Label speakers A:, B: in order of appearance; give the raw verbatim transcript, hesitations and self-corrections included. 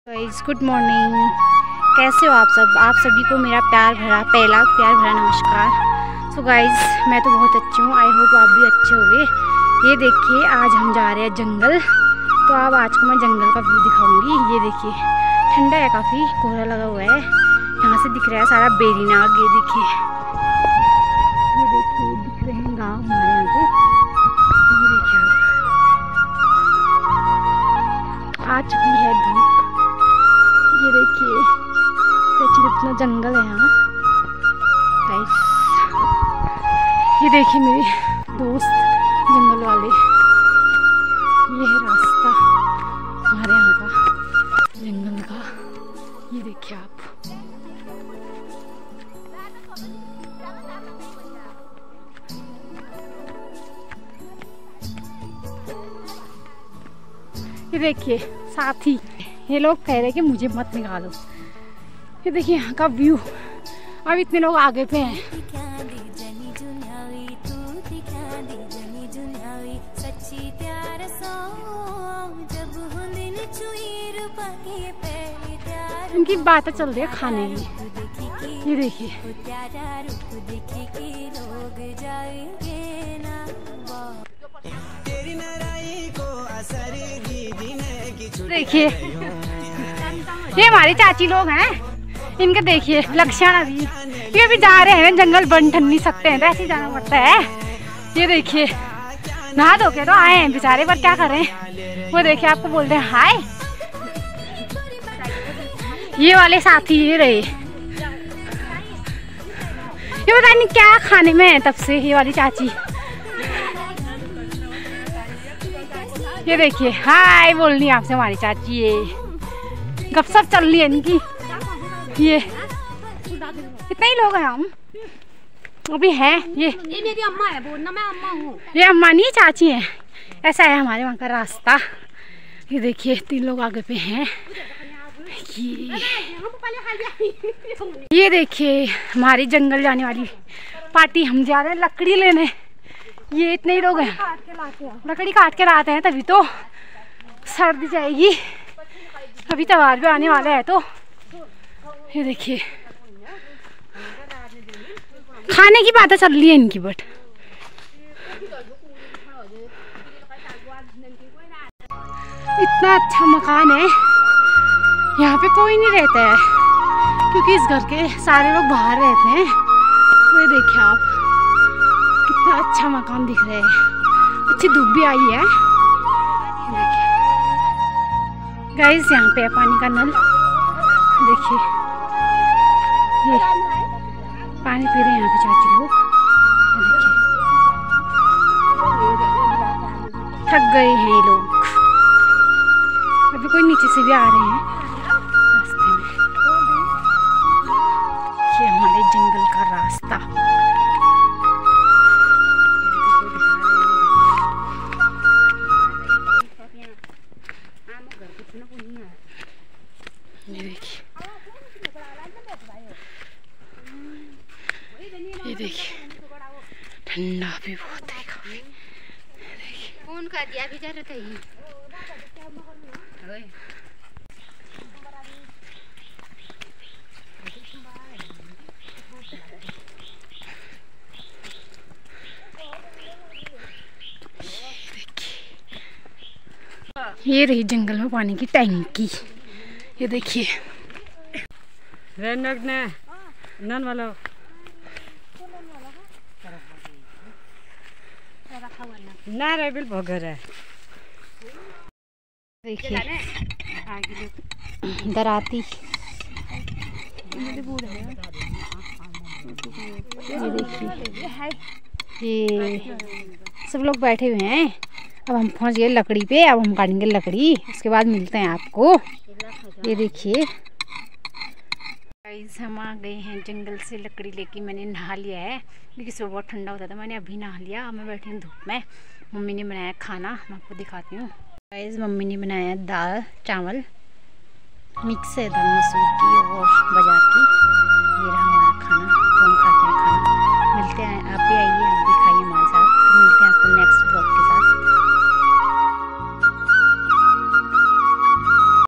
A: Guys good morning, कैसे हो आप सब। आप सभी को मेरा प्यार भरा पहला प्यार भरा नमस्कार। सो गाइस मैं तो बहुत अच्छी हूँ, आई होप आप भी अच्छे होंगे। ये देखिए आज हम जा रहे हैं जंगल, तो अब आज को मैं जंगल का व्यू दिखाऊंगी। ये देखिए ठंडा है, काफ़ी कोहरा लगा हुआ है, यहाँ से दिख रहा है सारा बेरी नाग। ये देखिए ये देखिए दिख रहे हैं गाँव हमारे यहाँ के। ये देखिए आप आ चुकी है धूप। ये देखिए कितना जंगल है यहाँ गाइस। ये देखिए मेरे दोस्त जंगल वाले, ये है रास्ता हमारे यहाँ का जंगल का। ये देखिए आप, ये देखिए साथी, ये लोग कह रहे हैं कि मुझे मत निकालो। ये देखिए यहाँ का व्यू, अब इतने लोग आगे पे हैं। इनकी बातें चल रही है खाने की। ये देखिए देखिए ये हमारी चाची लोग हैं, इनके देखिए लक्षण। अभी ये भी जा रहे हैं जंगल, बन ठन नहीं सकते हैं तो ऐसे ही जाना पड़ता है। ये देखिए नहा धो के तो आए हैं बेचारे, पर क्या करें। वो देखिए आपको बोलते हैं हाय। ये वाले साथी ये रहे, ये पता नहीं क्या खाने में है तब से ये वाली चाची। ये देखिए हाय बोल रही आपसे हमारी चाची, ये गपशप चल रही है इनकी। ये कितने ही लोग हैं हम अभी हैं। ये
B: ये मेरी अम्मा है, बोलना मैं अम्मा हूँ।
A: ये अम्मा नहीं चाची है। ऐसा है हमारे वहाँ का रास्ता। ये देखिए तीन लोग आगे पे हैं। ये ये देखिए हमारी जंगल जाने वाली पार्टी, हम जा रहे हैं लकड़ी लेने। ये इतने ही लोग हैं, लकड़ी काट के लाते हैं, तभी तो सर्दी जाएगी। अभी त्योहार भी आने वाला है। तो ये देखिए खाने की बातें चल रही है इनकी, बट इतना अच्छा मकान है, यहाँ पे कोई नहीं रहता है क्योंकि इस घर के सारे लोग बाहर रहते हैं। तो ये देखिए आप कितना अच्छा मकान दिख रहा है, अच्छी धूप भी आई है। देखिए गाइस यहाँ पे है पानी का नल। देखिए ये पानी पी रहे हैं यहाँ पे चाची लोग। देखिए थक गए हैं ये लोग, अभी कोई नीचे से भी आ रहे हैं रास्ते में। ये हमारे जंगल का रास्ता। ये देखिए ये देखिए ठंडा भी बहुत है काफी। देखिए
B: कौन का दिया भी जा रहा था ये।
A: ये रही जंगल में पानी की टैंकी। ये देखिए नन वाला ना रेबिल भगर है। देखिए दराती। ये देखिए ये सब लोग बैठे हुए हैं। अब हम पहुंच गए लकड़ी पे, अब हम काटेंगे लकड़ी, उसके बाद मिलते हैं आपको। ये देखिए गाइस हम आ गए हैं जंगल से लकड़ी लेके। मैंने नहा लिया है क्योंकि सुबह बहुत ठंडा होता था, मैंने अभी नहा लिया। मैं बैठी हूँ धूप में। मम्मी ने बनाया खाना, मैं आपको दिखाती हूँ। गाइस मम्मी ने बनाया दाल चावल, मिक्स है दाल मसूर की और बाजार की। ये रहा हमारा खाना, तो हम खाते हैं खाना। मिलते हैं, आप भी आइए, आप भी